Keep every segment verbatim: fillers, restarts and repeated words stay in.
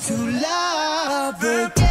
to love again.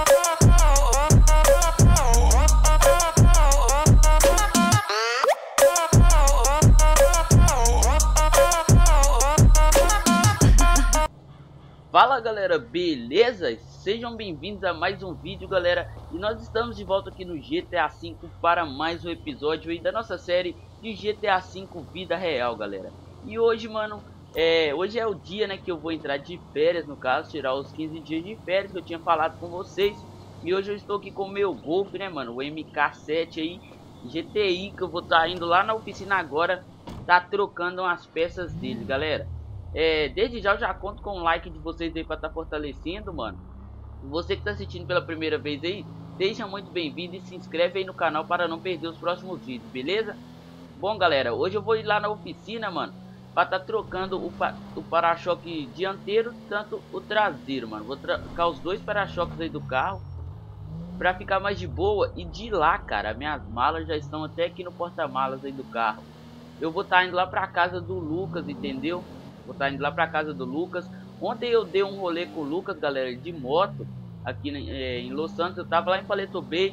Fala galera, beleza? Sejam bem-vindos a mais um vídeo, galera. E nós estamos de volta aqui no G T A cinco para mais um episódio aí da nossa série de G T A cinco Vida Real, galera. E hoje, mano, é, hoje é o dia, né, que eu vou entrar de férias, no caso, tirar os quinze dias de férias que eu tinha falado com vocês. E hoje eu estou aqui com o meu Golf, né, mano, o M K sete aí, G T I, que eu vou estar tá indo lá na oficina agora, tá trocando umas peças dele, galera. É, desde já eu já conto com o like de vocês aí pra estar tá fortalecendo, mano. Você que tá assistindo pela primeira vez aí, seja muito bem-vindo e se inscreve aí no canal para não perder os próximos vídeos, beleza? Bom, galera, hoje eu vou ir lá na oficina, mano, pra tá trocando o, pa o para-choque dianteiro, tanto o traseiro, mano. Vou trocar os dois para-choques aí do carro pra ficar mais de boa. E de lá, cara, minhas malas já estão até aqui no porta-malas aí do carro. Eu vou estar tá indo lá pra casa do Lucas, entendeu? Vou estar indo lá pra casa do Lucas. Ontem eu dei um rolê com o Lucas, galera, de moto aqui é, em Los Santos. Eu tava lá em Paleto Bay.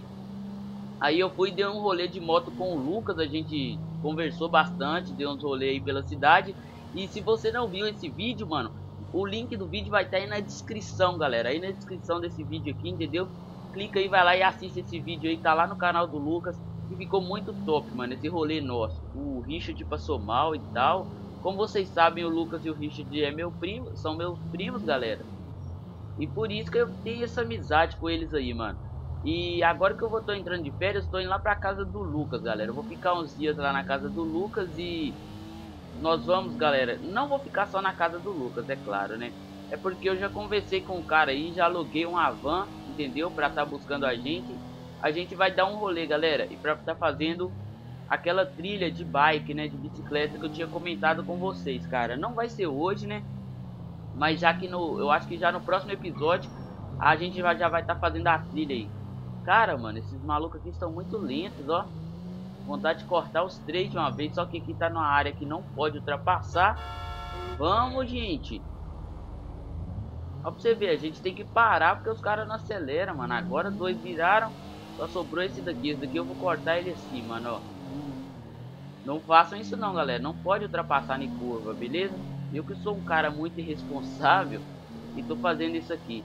Aí eu fui e dei um rolê de moto com o Lucas. A gente conversou bastante, deu uns rolê aí pela cidade. E se você não viu esse vídeo, mano, o link do vídeo vai estar aí na descrição, galera. Aí na descrição desse vídeo aqui, entendeu? Clica aí, vai lá e assiste esse vídeo aí. Tá lá no canal do Lucas. E ficou muito top, mano, esse rolê nosso. O Richard passou mal e tal. Como vocês sabem, o Lucas e o Richard é meu primo, são meus primos, galera. E por isso que eu tenho essa amizade com eles aí, mano. E agora que eu vou tô entrando de férias, eu tô indo lá pra casa do Lucas, galera. Eu vou ficar uns dias lá na casa do Lucas e nós vamos, galera. Não vou ficar só na casa do Lucas, é claro, né? É porque eu já conversei com o cara aí, já aluguei uma van, entendeu? Pra tá buscando a gente. A gente vai dar um rolê, galera, e pra tá fazendo aquela trilha de bike, né, de bicicleta que eu tinha comentado com vocês, cara. Não vai ser hoje, né, mas já que no, eu acho que já no próximo episódio a gente vai, já vai estar tá fazendo a trilha aí. Cara, mano, esses malucos aqui estão muito lentos, ó. Vontade de cortar os três de uma vez, só que aqui tá numa área que não pode ultrapassar. Vamos, gente. Ó, pra você ver, a gente tem que parar porque os caras não aceleram, mano. Agora dois viraram, só sobrou esse daqui. Esse daqui eu vou cortar ele assim, mano, ó. Não façam isso não, galera. Não pode ultrapassar em curva, beleza? Eu que sou um cara muito irresponsável e tô fazendo isso aqui.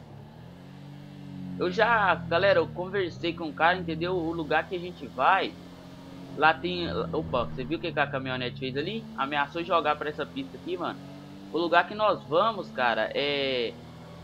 Eu já, galera, eu conversei com o cara, entendeu? O lugar que a gente vai, lá tem... Opa, você viu o que a caminhonete fez ali? Ameaçou jogar pra essa pista aqui, mano. O lugar que nós vamos, cara, é...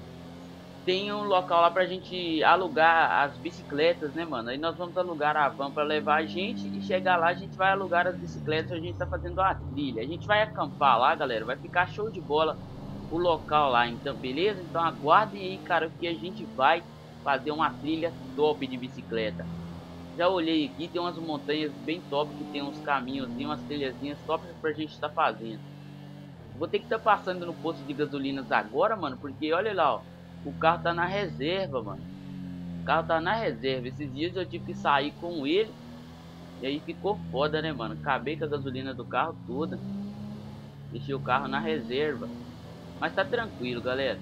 tem um local lá pra gente alugar as bicicletas, né, mano? Aí nós vamos alugar a van pra levar a gente e chegar lá a gente vai alugar as bicicletas. A gente tá fazendo a trilha. A gente vai acampar lá, galera. Vai ficar show de bola o local lá, então, beleza? Então aguardem aí, cara, que a gente vai fazer uma trilha top de bicicleta. Já olhei aqui, tem umas montanhas bem top, que tem uns caminhos e umas trilhazinhas top pra gente estar tá fazendo. Vou ter que estar tá passando no posto de gasolinas agora, mano, porque olha lá, ó. O carro tá na reserva, mano. O carro tá na reserva. Esses dias eu tive que sair com ele. E aí ficou foda, né, mano? Acabei com a gasolina do carro toda. Deixei o carro na reserva. Mas tá tranquilo, galera.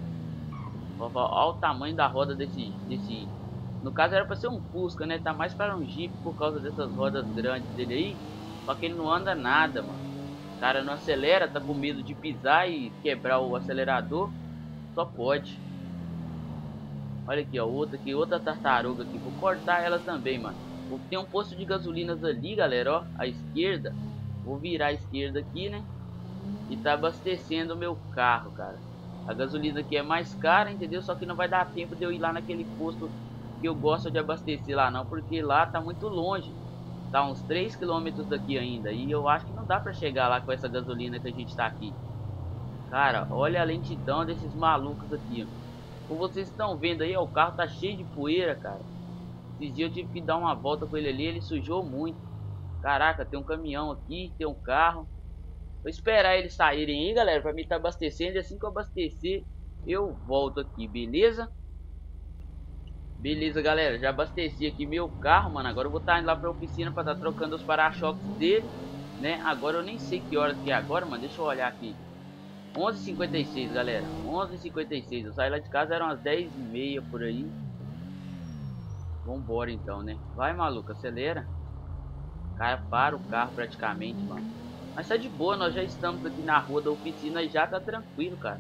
Olha o tamanho da roda desse, desse... No caso era pra ser um Fusca, né? Tá mais para um Jeep por causa dessas rodas grandes dele aí. Só que ele não anda nada, mano. O cara não acelera, tá com medo de pisar e quebrar o acelerador. Só pode. Olha aqui, ó, outra aqui, outra tartaruga aqui. Vou cortar ela também, mano. Tem um posto de gasolinas ali, galera, ó, à esquerda. Vou virar à esquerda aqui, né? E tá abastecendo o meu carro, cara. A gasolina aqui é mais cara, entendeu? Só que não vai dar tempo de eu ir lá naquele posto que eu gosto de abastecer lá, não. Porque lá tá muito longe. Tá uns três quilômetros daqui ainda. E eu acho que não dá pra chegar lá com essa gasolina que a gente tá aqui. Cara, olha a lentidão desses malucos aqui, ó. Como vocês estão vendo aí, ó, o carro tá cheio de poeira, cara. Esses dias eu tive que dar uma volta com ele ali, ele sujou muito. Caraca, tem um caminhão aqui, tem um carro. Vou esperar eles saírem aí, galera, pra mim tá abastecendo. E assim que eu abastecer, eu volto aqui, beleza? Beleza, galera, já abasteci aqui meu carro, mano. Agora eu vou estar indo lá pra oficina pra estar tá trocando os para-choques dele, né? Agora eu nem sei que horas que é agora, mano. Deixa eu olhar aqui. onze e cinquenta e seis, galera. onze e cinquenta e seis. Eu saí lá de casa, eram as dez e meia por aí. Vambora então, né? Vai, maluco, acelera. Cara, para o carro praticamente, mano. Mas tá de boa, nós já estamos aqui na rua da oficina e já tá tranquilo, cara.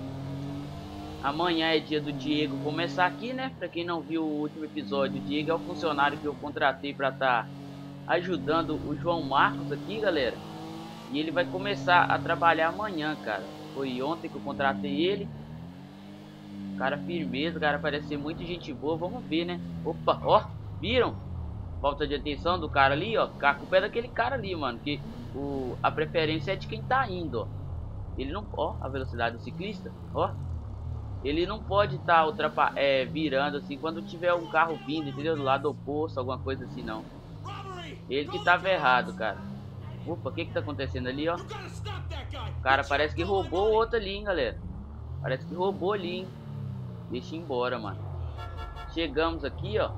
Amanhã é dia do Diego começar aqui, né? Pra quem não viu o último episódio, o Diego é o funcionário que eu contratei pra estar ajudando o João Marcos aqui, galera. E ele vai começar a trabalhar amanhã, cara. Foi ontem que eu contratei ele. Cara, firmeza, cara, parece ser muito gente boa. Vamos ver, né? Opa, ó, viram? Falta de atenção do cara ali, ó. A culpa é daquele cara ali, mano. Que o, a preferência é de quem tá indo, ó. Ele não... Ó, a velocidade do ciclista, ó. Ele não pode estar tá, é, virando assim quando tiver um carro vindo, entendeu? Do lado oposto, alguma coisa assim, não. Ele que tava errado, cara. Opa, o que que tá acontecendo ali, ó? O cara parece que roubou o outro ali, hein, galera. Parece que roubou ali, hein. Deixa ir embora, mano. Chegamos aqui, ó.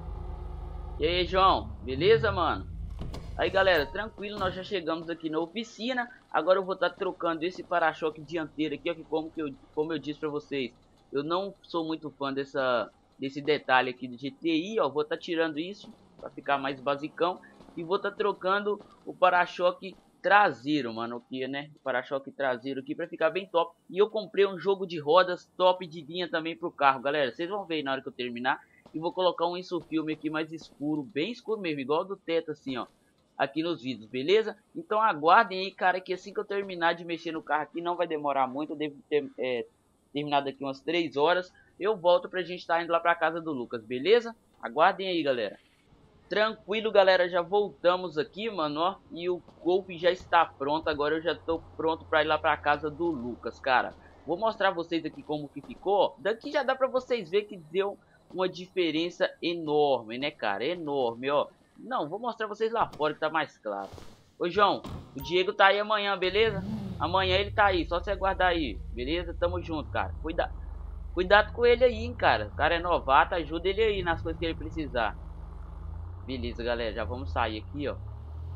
E aí, João? Beleza, mano? Aí, galera, tranquilo, nós já chegamos aqui na oficina. Agora eu vou estar tá trocando esse para-choque dianteiro aqui, ó, que como, que eu, como eu disse pra vocês, eu não sou muito fã dessa, desse detalhe aqui do G T I, ó. Vou estar tá tirando isso pra ficar mais basicão. E vou estar tá trocando o para-choque traseiro, mano, aqui, né? O para-choque traseiro aqui pra ficar bem top. E eu comprei um jogo de rodas top de linha também pro carro, galera. Vocês vão ver na hora que eu terminar. E vou colocar um insufilme aqui mais escuro, bem escuro mesmo, igual do teto assim, ó. Aqui nos vídeos, beleza? Então aguardem aí, cara, que assim que eu terminar de mexer no carro aqui, não vai demorar muito, eu devo ter é, terminado aqui umas três horas, eu volto pra gente estar indo lá pra casa do Lucas, beleza? Aguardem aí, galera. Tranquilo, galera, já voltamos aqui, mano, ó, e o Golf já está pronto, agora eu já tô pronto pra ir lá pra casa do Lucas, cara. Vou mostrar vocês aqui como que ficou, daqui já dá pra vocês ver que deu uma diferença enorme, né, cara, enorme, ó. Não, vou mostrar vocês lá fora que tá mais claro. Ô, João, o Diego tá aí amanhã, beleza? Amanhã ele tá aí, só você aguardar aí, beleza? Tamo junto, cara. Cuida... Cuidado com ele aí, hein, cara. O cara é novato, ajuda ele aí nas coisas que ele precisar. Beleza, galera, já vamos sair aqui, ó.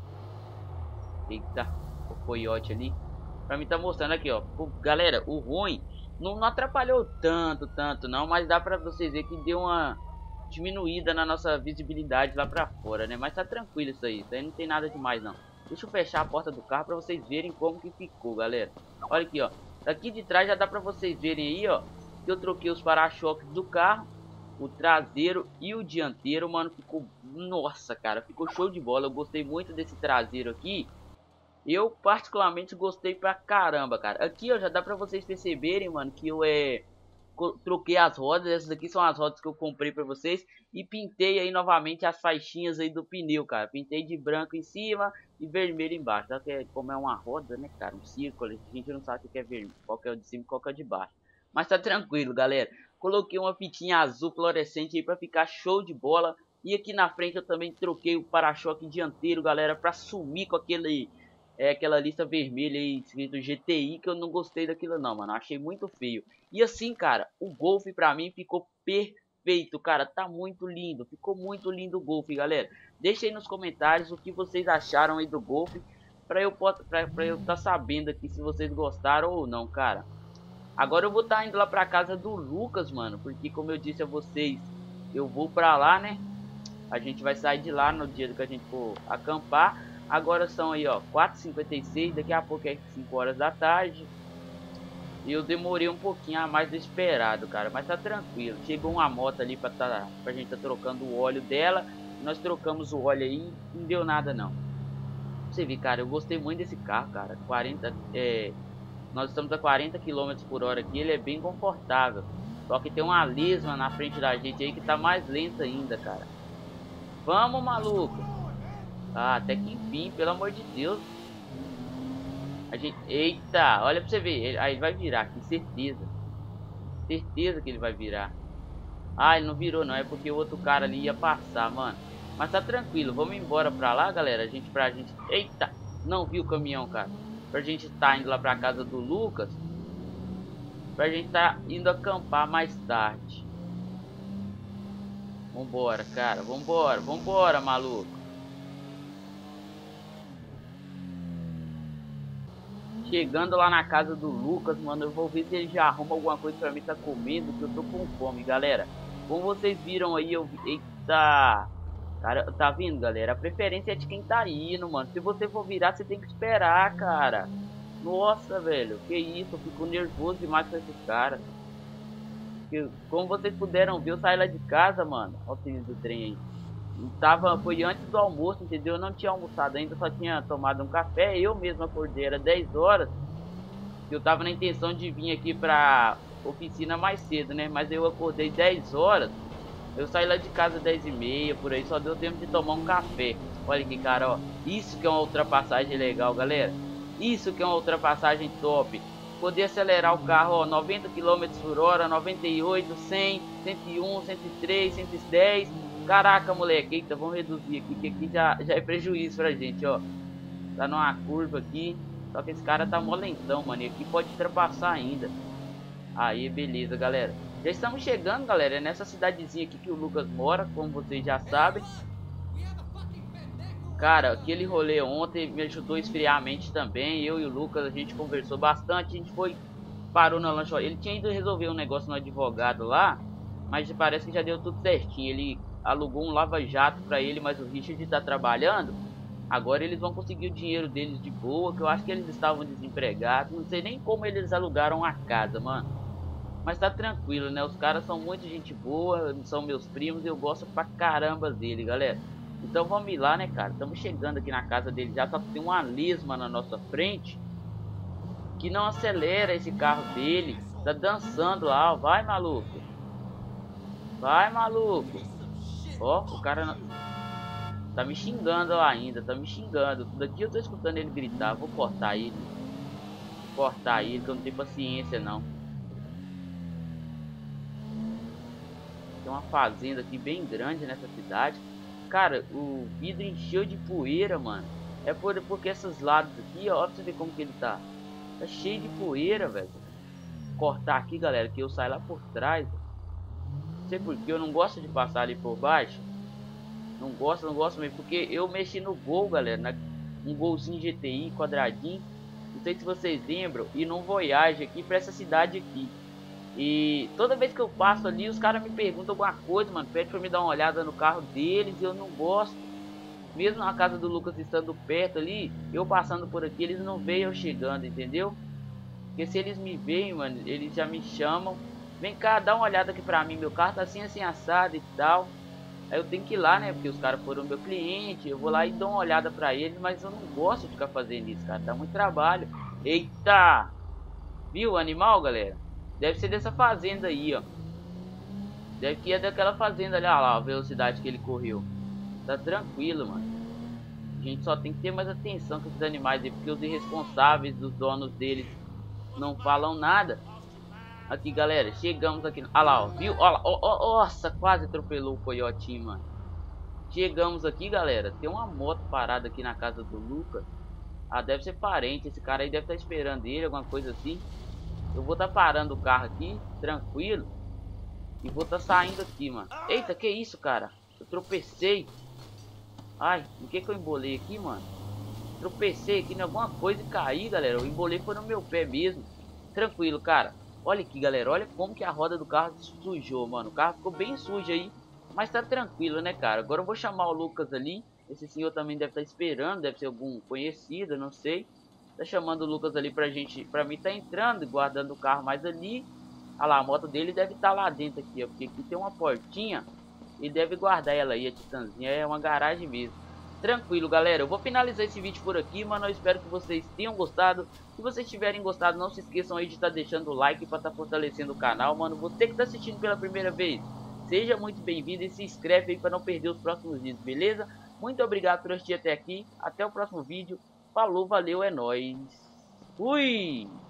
Eita, o coiote ali. Pra mim tá mostrando aqui, ó. Pô, galera, o ruim não, não atrapalhou tanto, tanto não, mas dá pra vocês verem que deu uma diminuída na nossa visibilidade lá pra fora, né? Mas tá tranquilo isso aí, isso aí não tem nada demais não. Deixa eu fechar a porta do carro pra vocês verem como que ficou, galera. Olha aqui, ó. Daqui de trás já dá pra vocês verem aí, ó, que eu troquei os para-choques do carro, o traseiro e o dianteiro, mano. Ficou, nossa, cara, ficou show de bola. Eu gostei muito desse traseiro aqui. Eu particularmente gostei pra caramba, cara. Aqui, ó, já dá pra vocês perceberem, mano, que eu é... troquei as rodas. Essas aqui são as rodas que eu comprei pra vocês. E pintei aí novamente as faixinhas aí do pneu, cara. Pintei de branco em cima e vermelho embaixo. Só que como é uma roda, né, cara, um círculo, a gente não sabe o que é vermelho, qual que é o de cima e qual que é o de baixo. Mas tá tranquilo, galera. Coloquei uma fitinha azul fluorescente aí pra ficar show de bola. E aqui na frente eu também troquei o para-choque dianteiro, galera, pra sumir com aquele... É aquela lista vermelha aí escrito G T I, que eu não gostei daquilo não, mano. Achei muito feio. E assim, cara, o Golf pra mim ficou perfeito, cara. Tá muito lindo. Ficou muito lindo o Golf, galera. Deixa aí nos comentários o que vocês acharam aí do Golf, pra eu pra, pra eu tá sabendo aqui se vocês gostaram ou não, cara. Agora eu vou estar tá indo lá pra casa do Lucas, mano. Porque como eu disse a vocês, eu vou pra lá, né? A gente vai sair de lá no dia que a gente for acampar. Agora são aí, ó, quatro e cinquenta e seis, daqui a pouco é cinco horas da tarde. E eu demorei um pouquinho a mais do esperado, cara, mas tá tranquilo. Chegou uma moto ali pra, tá, pra gente tá trocando o óleo dela. Nós trocamos o óleo aí, não deu nada não. Você vê, cara, eu gostei muito desse carro, cara. quarenta, é, nós estamos a quarenta quilômetros por hora aqui, ele é bem confortável. Só que tem uma lesma na frente da gente aí que tá mais lenta ainda, cara. Vamos, maluco! Ah, até que enfim, pelo amor de Deus. A gente... Eita, olha pra você ver. Ele... Aí ele vai virar aqui, certeza. Certeza que ele vai virar. Ah, ele não virou não, é porque o outro cara ali ia passar, mano. Mas tá tranquilo, vamos embora pra lá, galera. A gente, pra gente... Eita, não vi o caminhão, cara. Pra gente tá indo lá pra casa do Lucas. Pra gente tá indo acampar mais tarde. Vambora, cara, vambora, vambora, maluco. Chegando lá na casa do Lucas, mano, eu vou ver se ele já arruma alguma coisa pra mim tá comendo, que eu tô com fome, galera. Como vocês viram aí, eu... Eita! Cara, tá vendo, galera? A preferência é de quem tá indo, mano. Se você for virar, você tem que esperar, cara. Nossa, velho, que isso, eu fico nervoso demais com esses caras. Que, como vocês puderam ver, eu saí lá de casa, mano. Olha o trilho do trem aí. Tava, foi antes do almoço, entendeu? Eu não tinha almoçado ainda, só tinha tomado um café. Eu mesmo acordei, era dez horas. Eu tava na intenção de vir aqui pra oficina mais cedo, né? Mas eu acordei dez horas. Eu saí lá de casa dez e meia, por aí. Só deu tempo de tomar um café. Olha aqui, cara, ó. Isso que é uma ultrapassagem legal, galera. Isso que é uma ultrapassagem top. Poder acelerar o carro, ó, noventa quilômetros por hora, noventa e oito, cem, cento e um, cento e três, cento e dez. Caraca, moleque, eita, vamos reduzir aqui, que aqui já, já é prejuízo pra gente, ó. Tá numa curva aqui, só que esse cara tá mó lentão, mano, e aqui pode ultrapassar ainda. Aí, beleza, galera. Já estamos chegando, galera, é nessa cidadezinha aqui que o Lucas mora, como vocês já sabem. Cara, aquele rolê ontem me ajudou a esfriar a mente também. Eu e o Lucas, a gente conversou bastante. A gente foi, parou na lanchonete. Ele tinha ido resolver um negócio no advogado lá, mas parece que já deu tudo certinho. Ele alugou um lava-jato pra ele, mas o Richard tá trabalhando. Agora eles vão conseguir o dinheiro deles de boa, que eu acho que eles estavam desempregados. Não sei nem como eles alugaram a casa, mano. Mas tá tranquilo, né? Os caras são muito gente boa, são meus primos e eu gosto pra caramba dele, galera. Então vamos ir lá, né, cara? Estamos chegando aqui na casa dele já, só que tem uma lesma na nossa frente que não acelera esse carro dele. Tá dançando lá, ó. Vai, maluco. Vai, maluco. Ó, o cara não... tá me xingando ó, ainda, tá me xingando. Daqui eu tô escutando ele gritar. Vou cortar ele. Vou cortar ele, que eu não tenho paciência, não. Tem uma fazenda aqui bem grande nessa cidade. Cara, o vidro encheu de poeira, mano. É por, porque esses lados aqui, ó, pra você ver como que ele tá. Tá cheio de poeira, velho. Cortar aqui, galera, que eu saio lá por trás. Não sei porque eu não gosto de passar ali por baixo. Não gosto, não gosto mesmo. Porque eu mexi no Gol, galera. Na, um Golzinho G T I, quadradinho. Não sei se vocês lembram. E num Voyage aqui pra essa cidade aqui. E toda vez que eu passo ali, os caras me perguntam alguma coisa, mano. Pede pra me dar uma olhada no carro deles e eu não gosto. Mesmo na casa do Lucas estando perto ali, eu passando por aqui, eles não veem eu chegando, entendeu? Porque se eles me veem, mano, eles já me chamam. Vem cá, dá uma olhada aqui pra mim, meu carro tá assim, assim, assado e tal. Aí eu tenho que ir lá, né, porque os caras foram meu cliente. Eu vou lá e dou uma olhada pra eles, mas eu não gosto de ficar fazendo isso, cara. Dá muito trabalho. Eita! Viu o animal, galera? Deve ser dessa fazenda aí, ó. Deve que é daquela fazenda ali, olha lá, a velocidade que ele correu. Tá tranquilo, mano. A gente só tem que ter mais atenção com esses animais aí, porque os irresponsáveis, os donos deles, não falam nada. Aqui, galera, chegamos aqui. Olha lá, ó, viu? Olha lá, ó, ó, nossa, quase atropelou o coiotinho, mano. Chegamos aqui, galera. Tem uma moto parada aqui na casa do Lucas. Ah, deve ser parente. Esse cara aí deve estar esperando ele, alguma coisa assim. Eu vou estar tá parando o carro aqui, tranquilo. E vou estar tá saindo aqui, mano. Eita, que isso, cara? Eu tropecei. Ai, o que que eu embolei aqui, mano? Tropecei aqui em alguma coisa e caí, galera. Eu embolei foi no meu pé mesmo. Tranquilo, cara. Olha aqui, galera. Olha como que a roda do carro sujou, mano. O carro ficou bem sujo aí. Mas tá tranquilo, né, cara? Agora eu vou chamar o Lucas ali. Esse senhor também deve estar esperando. Deve ser algum conhecido, não sei. Tá chamando o Lucas ali pra gente, pra mim tá entrando e guardando o carro mais ali. Ah lá, a moto dele deve estar tá lá dentro aqui, ó, porque aqui tem uma portinha. E deve guardar ela aí, a Titanzinha, é uma garagem mesmo. Tranquilo, galera, eu vou finalizar esse vídeo por aqui, mano, eu espero que vocês tenham gostado. Se vocês tiverem gostado, não se esqueçam aí de estar tá deixando o like pra estar tá fortalecendo o canal, mano. Você que tá assistindo pela primeira vez, seja muito bem-vindo e se inscreve aí pra não perder os próximos vídeos, beleza? Muito obrigado por assistir até aqui, até o próximo vídeo. Falou, valeu, é nóis. Fui!